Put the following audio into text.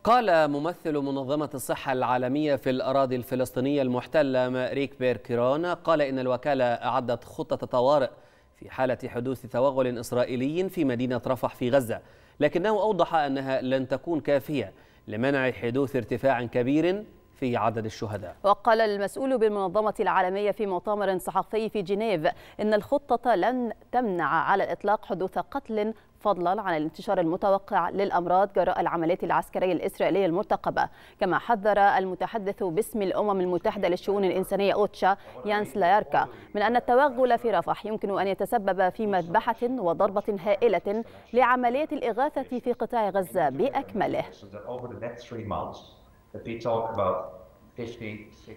قال ممثل منظمة الصحة العالمية في الأراضي الفلسطينية المحتلة ماريك بيركيرون قال إن الوكالة أعدت خطة طوارئ في حالة حدوث توغل إسرائيلي في مدينة رفح في غزة، لكنه أوضح أنها لن تكون كافية لمنع حدوث ارتفاع كبير في عدد الشهداء. وقال المسؤول بالمنظمة العالمية في مؤتمر صحفي في جنيف إن الخطة لن تمنع على الإطلاق حدوث قتل، فضلا عن الانتشار المتوقع للأمراض جراء العمليات العسكرية الإسرائيلية المرتقبة. كما حذر المتحدث باسم الأمم المتحدة للشؤون الإنسانية أوتشا يانس لاياركا من أن التوغل في رفح يمكن أن يتسبب في مذبحة وضربة هائلة لعملية الإغاثة في قطاع غزة بأكمله.